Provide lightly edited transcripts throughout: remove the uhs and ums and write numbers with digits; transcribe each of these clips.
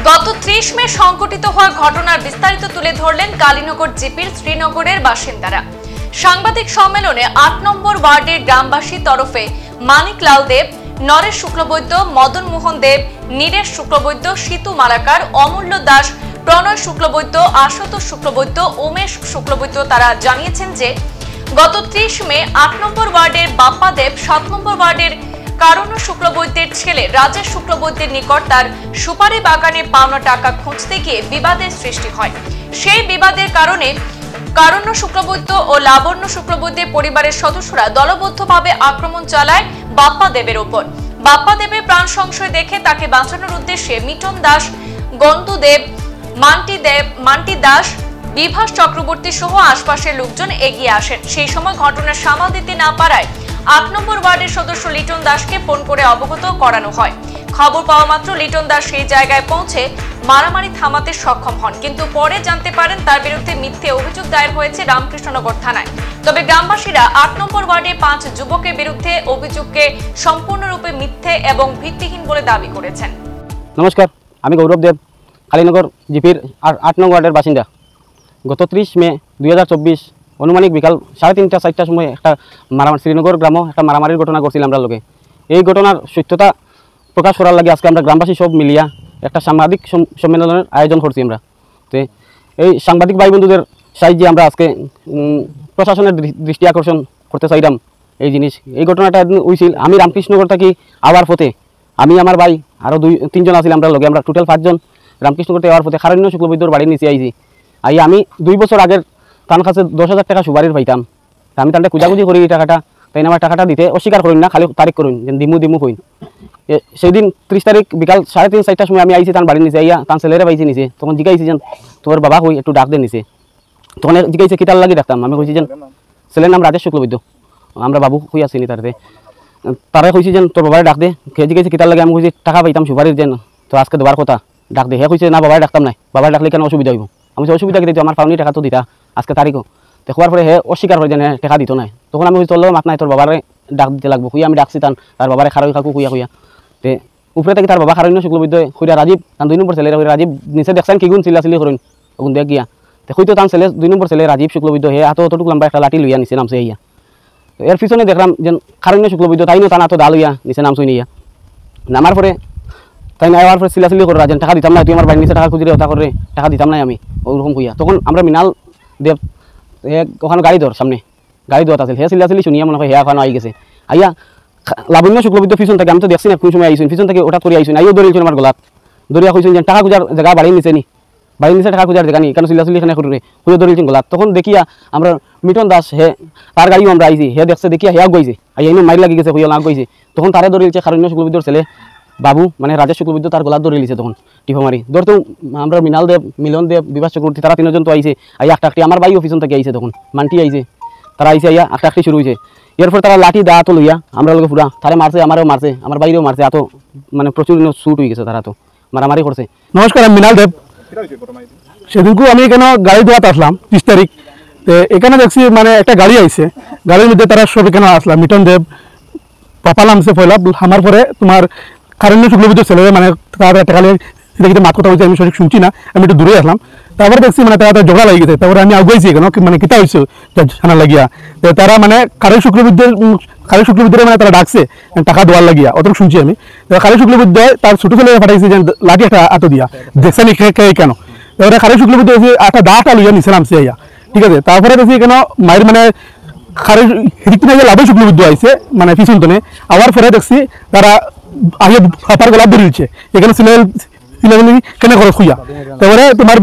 গত 30 মে সংঘটিত হওয়া ঘটনার বিস্তারিত তুলে ধরলেন কালীনগর জিপির শ্রীনগরের বাসিন্দারা। সাংবাদিক সম্মেলনে 8 নম্বর ওয়ার্ডের গ্রামবাসী তরফে মানিক লাল দেব, নরেশ শুক্লবৈদ্য, মদন মোহন দেব, নীরেশ শুক্লবৈদ্য, সীতু মালাকার, অমূল্য দাস, প্রণয় শুক্লবৈদ্য, আশুতোষ শুক্লবৈদ্য, উমেশ শুক্লবৈদ্য তারা জানিয়েছেন যে গত 30 মে 8 নম্বর ওয়ার্ডের বাপ্পা দেব 7 নম্বর ওয়ার্ডের কারণ শুক্লবৈদ্যের ছেলে রাজেশ শুক্লবৈদ্যের নিকট তার সুপারি বাগানে পাওনা টাকা খুঁজতে গিয়ে বিবাদের সৃষ্টি হয়। সেই বিবাদের কারণে কারণ শুক্লবৈদ্য ও লাবণ্য শুক্লবৈদ্যের পরিবারের সদস্যরা দলবদ্ধভাবে আক্রমণ চালায় বাপ্পা দেবের উপর। বাপ্পা দেবের প্রাণ সংশয় দেখে তাকে বাঁচানোর উদ্দেশ্যে মিটন দাস, গন্তু দেব, মান্টি দাস, বিভাস চক্রবর্তী সহ আশপাশের লোকজন এগিয়ে আসেন। সেই সময় ঘটনা সামাল দিতে না পারায় 8 নম্বর ওয়ার্ডের সদস্য লিটন দাসকে ফোন করে অবগত করানো হয়। খবর পাওয়া মাত্র লিটন দাস সেই জায়গায় পৌঁছে মারামারি থামাতে সক্ষম হন, কিন্তু পরে জানতে পারেন তার বিরুদ্ধে মিথ্যে অভিযোগ দায়ের হয়েছে রামকৃষ্ণনগর থানায়। তবে গ্রামবাসীরা 8 নম্বর ওয়ার্ডে 5 যুবকের বিরুদ্ধে অভিযোগকে সম্পূর্ণরূপে মিথ্যে এবং ভিত্তিহীন বলে দাবি করেছেন। নমস্কার, আমি গৌরব দেব, কালীনগর জিপির 8 নং ওয়ার্ডের বাসিন্দা। গত 30 মে 2024 অনুমানিক বিকাল 3:30-4টার সময় একটা শ্রীনগর গ্রামে একটা মারামারির ঘটনা ঘটছিল আমরা লোকে। এই ঘটনার সত্যতা প্রকাশ করার লাগে আজকে আমরা গ্রামবাসী সব মিলিয়া একটা সাংবাদিক সম্মেলনের আয়োজন করছি আমরা। তো এই সাংবাদিক ভাই বন্ধুদের সাহায্যে আমরা আজকে প্রশাসনের দৃষ্টি আকর্ষণ করতে চাইলাম এই জিনিস। এই ঘটনাটা হয়েছিল আমি রামকৃষ্ণনগর থাকি আওয়ার পথে, আমি আমার ভাই আরও 2-3 আসিল আমরা লগে, আমরা টোটাল 5 জন রামকৃষ্ণনগর থেকে আওয়ার পথে কারণ্য শুক্লবৈদ্যর বাড়ির নিচে আইছি। আমি 2 বছর আগের তার কাছে 10,000 টাকা সুবারির পাইতাম। আমি তাহলে খুঁজাখুঁজি করি এই টাকাটা, তাই আমার টাকাটা দিতে অস্বীকার করুন না, খালি তারিখ করুন যে দিমু কইন। সেই দিন 30 তারিখ বিকাল 3:30-4টার সময় আমি আইছি তার বাড়ির নিচে, তার ছেলেরা পাইছি নিচে। তখন জিজ্ঞাসি যেন তোর বাবা কই, একটু ডাক দে নিচে। তখন জিজ্ঞাসি কিতার লাগি ডাকতাম, আমি কইছি যেন ছেলের নাম রাজেশ শুক্লবৈদ্য, আমরা বাবু কই আসিনি তারতে। তারা কইছি যেন তোর বাবারে ডাক দে। খেয়ে জিজ্ঞাসি কিতার লাগে, আমি কইছি টাকা পাইতাম সুপারির যেন, তো আজকে দেওয়ার কথা, ডাক দে। হে কইছে না বাবারে ডাকতাম নাই, বাবার ডাকলে কেন অসুবিধা হইব। আমি অসুবিধা কি দিত, আমার পাওনি টাকা তো দিতা আজকে তারিখও। দেখোয়ার পরে হে অস্বীকার করে যেন টাকা দিত নাই। তখন আমি চললো মাত নাই, তোর বাবারে ডাক দিতে লাগবো। খুঁয়া আমি ডাকছি তার বাবারে খারই খাকু খুঁয়া তে উপরে থেকে তার বাবা খারণ্য শুক্লবৈদ্য খুঁড়া রাজীব, তার 2 নম্বর ছেলেরা রাজীব নিচে দেখছেন কি গুণ চিল্লাচিল্লি করুন ওগুন দেখ গিয়া। তো হয়তো তার ছেলে 2 নম্বর ছেলে রাজীব শুক্লবৈদ্য হে হাত অতটুকু লম্বা একটা লাঠি লইয়া নিচে নামছে ইয়া। এর পিছনে দেখলাম যে খারণ্য শুক্লবৈদ্য তাইনও তার তো দা লইয়া নিচে নামছই নিয়া। নামার পরে তাই না আবার পরে চিল্লাচিল্লি করে রাজেন টাকা দিতাম না, তুই আমার বাড়ির নিচে টাকা খুঁজে ওটা করে টাকা দিতাম নাই আমি ওরকম খুঁয়া। তখন আমরা মৃণাল দেব ওখানে গাড়ি ধর সামনে গাড়ি ধোয়াত আছিল, হে চিল্লাচিল্লি শুনিয়া মনে হয় হে ওখানে আই গেছে। আইয়া লাবণ্য শুক্লবৈদ্য পিছন থেকে, আমি তো দেখছি না কোন সময় আইসুন, পিছন থেকে ওটা করে আইসুন, আইও দৌড়িয়েছেন আমার গলাত দৌড়িয়া কইছেন যে টাকা খুঁজার জায়গা বাড়ির নিচে নি, বাড়ির নিচে টাকা খুঁজার জায়গা নি, কেন চিল্লাচিল্লি এখানে খুঁজে দৌড়িয়েছেন গলাত। তখন দেখিয়া আমরা মিটন দাস হে তার গাড়িও আমরা আইছি, হে দেখছে দেখিয়া হে আগাইছে, আই এনে মাইর লাগি গেছে হইয়া আগাইছে। তখন তারে দৌড়িয়েছে কারণ্য শুক্লবৈদ্যর ছেলে বাবু মানে রাজেশ শুক্লবৈদ্য, তার গলাত দৌড়ে লিছে। তখন টিফা মারি ধরতেও আমরা মৃণাল দেব, মিলন দেব, বিভাস চক্রবর্তী তারা 3 জন তো আইছে। আইয়া একটা আমার বাইও পিছন থেকে আইছে, তখন মান্টি আইছে, তারা আইসে আইয়া একটা শুরু হয়েছে। এরপর তারা লাঠি দা তো লইয়া আমরা লোক পুরা তারে মারছে, আমারও মারছে, আমার বাইরেও মারছে, এত মানে প্রচুর শুট হয়ে গেছে, তারা তো মারামারি করছে। নমস্কার, আমি মৃণাল দেব। সেদিনকু আমি এখানে গাড়ি ধোয়াতে আসলাম 30 তারিখ। এখানে দেখছি মানে একটা গাড়ি আইছে, গাড়ির মধ্যে তারা সব এখানে আসলাম, মিটন দেব পাপা নামছে পয়লা, আমার পরে তোমার কারণ্য শুক্লবৈদ্য ছেলে মানে তারা একটা গাড়ি এটা মাত কথা হয়েছে, আমি সঠিক শুনছি না, আমি একটু দূরে আসলাম। তারপরে দেখছি মানে তারা ঝগড়া লাগিয়ে গেছে। তারপরে আমি আগুয়াইছি এখানে মানে কিতা হয়েছে জানা লাগিয়া, তারা মানে কারণ শুক্লবৈদ্যের মানে তারা ডাকছে টাকা দেওয়ার লাগিয়া, অতটুকু শুনছি আমি। কারণ শুক্লবৈদ্য তার ছোটো ছেলে পাঠাইছে যে লাঠি একটা আটো দিয়া, দেখছেন কেন। এবারে কারণ শুক্লবৈদ্য একটা দাটা লইয়া নিচে নামছে আইয়া, ঠিক আছে। তারপরে দেখছি এখানে মায়ের মানে লাভে শুক্লবৈদ্য আইছে মানে পিছন তনে আবার পরে দেখছি তারা আগে ফাপার গলা ধরিয়েছে এখানে কেন খরচ খুঁয়া। তারপরে তোমার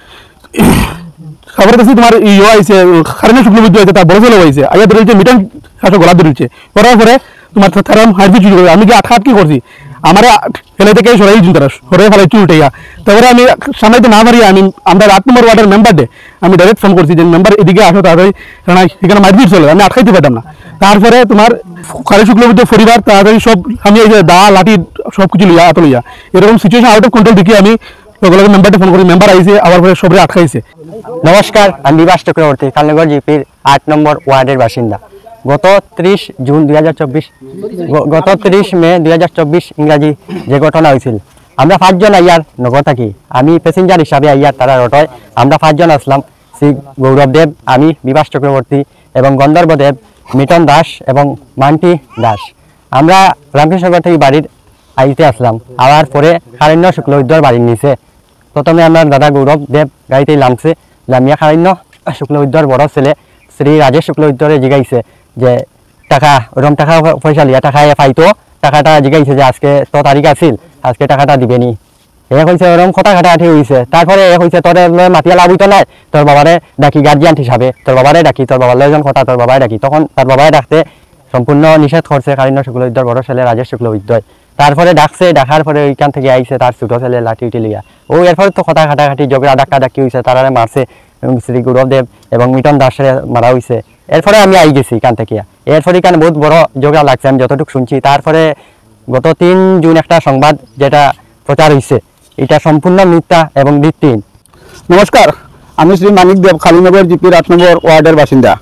খবর দেখছি তোমার ইয়ে আইছে কারণ শুক্লবৈদ্য আইছে, তার বড় ছেলে আইছে, আগে ধরেছে মিটন শাসক গলা ধরিয়েছে। করার পরে তোমার তারা হারবি চুরি করে, আমি কি আটকাট কি করছি, আমার ফেলে থেকে সরাই তারা সরাই ফেলাইছি উঠেইয়া। তারপরে আমি সামলাইতে না পারি আমরা 8 নম্বর ওয়ার্ডের মেম্বারডে আমি ডাইরেক্ট ফোন করছি যে মেম্বার এদিকে আসো তাড়াতাড়ি, কারণ এখানে মারপিট চলে, আমি আটকাইতে পারতাম না। তারপরে তোমার কারণ শুক্লবৈদ্য পরিবার তাড়াতাড়ি সব আমি এই যে দা লাঠি সব কিছু লইয়া এত লইয়া এরকম সিচুয়েশন আউট অফ কন্ট্রোল দেখি আমি মেম্বারটা ফোন করি, মেম্বার আইছে, আবার পরে সবাই আটকাইছে। নমস্কার, আমি বিভাস চক্রবর্তী, কালীনগর জিপির 8 নম্বর ওয়ার্ডের বাসিন্দা। গত 30 জুন 2024 গত 30 মে 2024 ইংরাজি যে ঘটনা হয়েছিল, আমরা 5 জন আইয়ার নগর থাকি, আমি প্যাসেঞ্জার হিসাবে আইয়ার তারা অটোয় আমরা 5 জন আসলাম। শ্রী গৌরব দেব, আমি বিভাস চক্রবর্তী এবং গন্ধর্ব দেব, মিটন দাস এবং মান্টি দাস। আমরা রামকৃষ্ণনগর থেকে বাড়ির আইতে আসলাম, আবার পরে খারণ্য শুক্লবিদ্যার বাড়ির নিচে প্রথমে আমার দাদা গৌরব দেব গাড়িতেই নামছে, লামিয়া খারণ্য শুক্লবিদ্যার বড় ছেলে শ্রী রাজেশ শুক্লবিদ্যারে জিগাইছে যে টাকা ওরম টাকা পয়সা লিয়া টাকা পাইতো, টাকাটা জিগাইছে যে আজকে তো তারিখ আছিল, আজকে টাকাটা দিবেনি। এ কইছে ওরম কথা কাটাকাটি হইছে। তারপরে এ কইছে তোর মাতিয়া লাভ হইতো নাই, তোর বাবারে ডাকি গার্জিয়ান হিসাবে, তোর বাবারে ডাকি, তোর বাবার লয়জন কথা তোর বাবাই ডাকি। তখন তার বাবাই ডাকতে সম্পূর্ণ নিষেধ করছে কারণ্য শুক্লবিদ্যার বড় ছেলে রাজেশ শুক্লবিদ্যায়। তারপরে ডাকছে, ডাকার পরে ওইখান থেকে আইছে তার ছোট ছেলে লাঠি উঠে লিয়া। ও এরপরে তো কথা কাটাকাটি ঝগড়া ডাক্কা ডাকি হয়েছে, তারারে মারছে শ্রী গৌরবদেব এবং মিটন দাসের মারা হয়েছে। এরপরে আমি আই গেছি এখান থেকে। এরপরে এখানে বহুত বড় ঝগড়া লাগছে আমি যতটুকু শুনছি। তারপরে গত 3 জুন একটা সংবাদ যেটা প্রচার হয়েছে, এটা সম্পূর্ণ মিথ্যা এবং ভিত্তিহীন। নমস্কার, আমি শ্রী মানিক দেব, খালিনগর জিপির 8 নম্বর ওয়ার্ডের বাসিন্দা।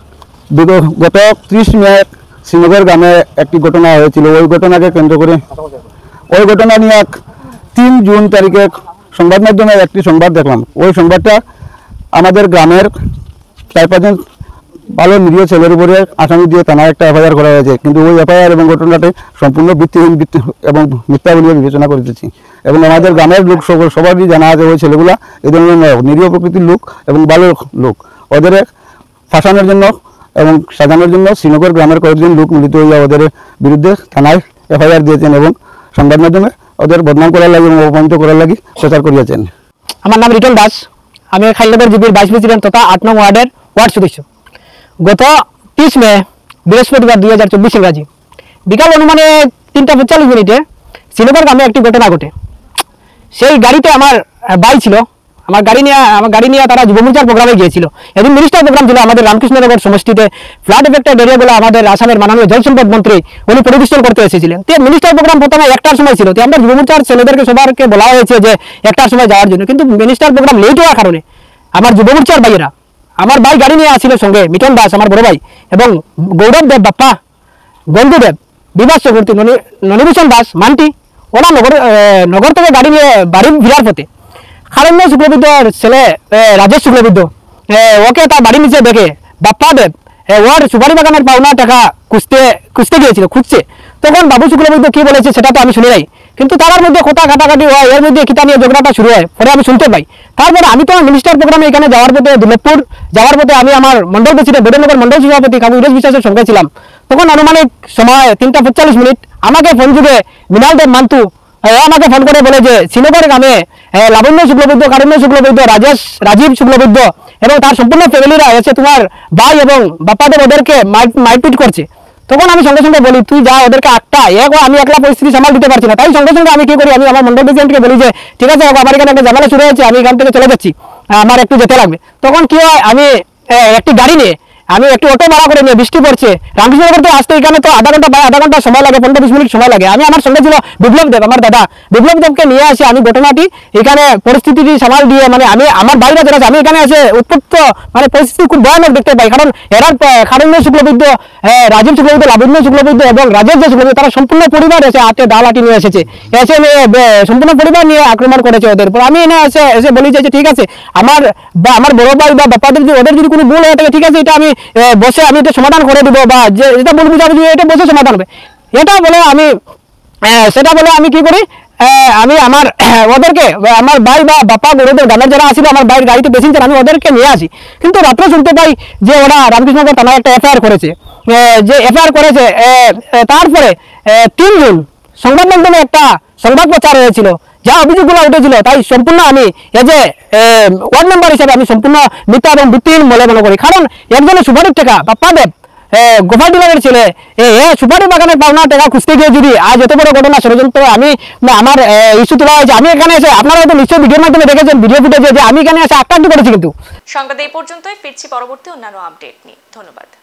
গত 30 মে শ্রীনগর গ্রামে একটি ঘটনা হয়েছিল। ওই ঘটনাকে কেন্দ্র করে ওই ঘটনা নিয়ে 3 জুন তারিখে সংবাদ মাধ্যমে একটি সংবাদ দেখলাম। ওই সংবাদটা আমাদের গ্রামের 4-5 জন ভালো নিরীহ ছেলের উপরে আসামি দিয়ে থানায় একটা এফআইআর করা হয়েছে, কিন্তু ওই এফআইআর এবং ঘটনাটি সম্পূর্ণ ভিত্তিহীন এবং মিথ্যা বলে বিবেচনা করতেছি। এবং আমাদের গ্রামের লোক সবারই জানা আছে ওই ছেলেগুলা এই ধরনের নিরীহ প্রকৃতির লোক এবং ভালো লোক। ওদের ফাঁসানোর জন্য এবং সাজানোর জন্য শ্রীনগর গ্রামের কয়েকজন লোক মিলিত হইয়া ওদের বিরুদ্ধে থানায় এফআইআর দিয়েছেন এবং সংবাদ মাধ্যমে ওদের বদনাম করার লাগে এবং অপমানিত করার লাগে প্রচার করিয়াছেন। আমার নাম রিটন দাস, আমি খালিনগর জিপির ভাইস প্রেসিডেন্ট তথা 8 নং ওয়ার্ডের ওয়ার্ড সদস্য। গত 30 মে বৃহস্পতিবার 2024 ইংরাজি বিকাল অনুমানে 3:45 শ্রীনগর গ্রামে একটি ঘটনা ঘটে। সেই গাড়িতে আমার ভাই ছিল, আমার গাড়ি নিয়ে তারা যুবমোর্চার প্রোগ্রামে গিয়েছিল। এদিন মিনিস্টার প্রোগ্রাম ছিল আমাদের রামকৃষ্ণনগর সমষ্টিতে। ফ্লাড এফেক্টেড এরিয়াগুলো আমাদের আসামের মাননীয় জলসম্পদ মন্ত্রী উনি পরিদর্শন করতে এসেছিলেন। তো মিনিস্টার প্রোগ্রাম প্রথমে 1টার সময় ছিল, তো আমরা যুবমোর্চার ছেলেদেরকে সবারকে বলা হয়েছে যে 1টার সময় যাওয়ার জন্য, কিন্তু মিনিস্টার প্রোগ্রাম লেট হওয়ার কারণে আমার যুবমোর্চার ভাইয়েরা, আমার ভাই গাড়ি নিয়ে আসছিল সঙ্গে মিটন দাস আমার বড় ভাই এবং গৌরব দেব বাপ্পা, গন্ধুদেব, বিভাস চক্রবর্তী, ননিভূষণ দাস, মান্টি, ওরা নগর থেকে গাড়ি নিয়ে বাড়ি ফিরার পথে খারণ্য শুক্লবিদ্যার ছেলে রাজেশ শুক্লবিদ্য ওকে তার বাড়ির নিচে দেখে বাপ্পা দেব ওর সুপারি বাগানের পাওনা টাকা খুঁজতে গিয়েছিল, খুঁজছে। তখন বাবু শুক্লবিদ্য কি বলেছে সেটা তো আমি শুনে নাই, কিন্তু তার মধ্যে কথা কাটাকাটি হয়, এর মধ্যে কিতা নিয়ে ঝগড়াটা শুরু হয়, পরে আমি শুনতে পাই। তারপরে আমি তো মিনিস্টার প্রোগ্রামে এখানে যাওয়ার পথে দুর্লভপুর যাওয়ার পথে আমি আমার মন্ডল প্রেসিডেন্ট বেডনগর মন্ডল সভাপতি কাকু ইরেশ বিশ্বাসের সঙ্গে ছিলাম। তখন আনুমানিক সময় 3:45 আমাকে ফোন যুগে মৃণাল দেব মান্তু আমাকে ফোন করে বলে যে শ্রীনগর গ্রামে লাবণ্য শুক্লবৈদ্য, কারণ্য শুক্লবৈদ্য, রাজীব শুক্লবৈদ্য এবং তার সম্পূর্ণ ফ্যামিলিরা এসে তোমার ভাই এবং বাপ্পাদেব ওদেরকে মারপিট করছে। তখন আমি সঙ্গে সঙ্গে বলি তুই যা ওদেরকে আটটা, আমি একলা পরিস্থিতি সামাল দিতে পারছি না। তাই সঙ্গে সঙ্গে আমি কি করি, আমি আমার মন্ডল প্রেসিডেন্টকে বলি যে ঠিক আছে আমার এখানে একটা ঝামেলা শুরু হয়েছে, আমি এখান থেকে চলে যাচ্ছি, আমার একটু যেতে লাগবে। তখন কি হয়, আমি একটি গাড়ি নিয়ে আমি একটু অটো ভাড়া করে নিয়ে, বৃষ্টি পড়ছে, রামকৃষ্ণনগর থেকে আসতে এখানে তো আধা ঘন্টা সময় লাগে, 15-20 মিনিট সময় লাগে। আমি আমার সঙ্গে ছিল বিপ্লব দেব, আমার দাদা বিপ্লব দেবকে নিয়ে আসি। আমি ঘটনাটি এখানে পরিস্থিতিটি সামাল দিয়ে মানে আমি আমার বাইরে যারা আমি এখানে এসে উৎপত্ত মানে পরিস্থিতি খুব ভয়ানক দেখতে পাই। কারণ এরা খারণ্য শুক্লবৈদ্য, রাজীব শুক্লবৈদ্য, লাবণ্য শুক্লবৈদ্য এবং রাজেশ শুক্লবৈদ্য তারা সম্পূর্ণ পরিবার এসে হাতে ডালাটি নিয়ে এসে সম্পূর্ণ পরিবার নিয়ে আক্রমণ করেছে ওদের উপর। আমি এনে এসে বলি যে ঠিক আছে আমার বড় ভাই বা বাপ্পাদের যদি ওদের যদি কোনো ভুল হয়ে থাকে ঠিক আছে, এটা আমি বসে আমি এটা সমাধান করে দিব, বা যেটা বলবো এটা বসে সমাধান হবে, এটা বলে আমি সেটা বলে আমি কি করি, আমি আমার ওদেরকে আমার ভাই বা বাপ্পা গরুদের গ্রামের যারা আসছিল আমার ভাইয়ের গাড়িতে বেশিছেন, আমি ওদেরকে নিয়ে আসি। কিন্তু রাত্রে শুনতে পাই যে ওরা রামকৃষ্ণনগর থানায় একটা এফআইআর করেছে, তারপরে 3 জুন সংবাদ মাধ্যমে একটা সংবাদ প্রচার হয়েছিল, যা অভিযোগগুলো উঠেছিল তাই সম্পূর্ণ আমি এজ এ ওয়ার্ড মেম্বার হিসেবে আমি সম্পূর্ণ মিথ্যা এবং ভিত্তিহীন বলে মনে করি। কারণ একজনের সুপারির টাকা বাপ্পা দেব গোপাল ডিলারের ছেলে সুপারি বাগানের পাওনা টাকা খুঁজতে গিয়ে যদি আজ এত বড় ঘটনা ষড়যন্ত্র আমি আমার ইস্যু তোলা হয়েছে। আমি এখানে এসে আপনারা হয়তো নিশ্চয়ই ভিডিওর মাধ্যমে দেখেছেন, ভিডিও ফুটেজে যে আমি এখানে এসে আক্রান্ত করেছি। কিন্তু সংবাদ এই পর্যন্তই, ফিরছি পরবর্তী অন্যান্য আপডেট নিয়ে। ধন্যবাদ।